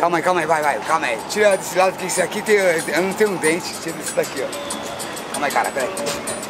calma aí, vai, calma aí. Tira desse lado, porque esse aqui tem, eu não tenho um dente. Tira desse daqui, ó. Calma aí, cara, peraí.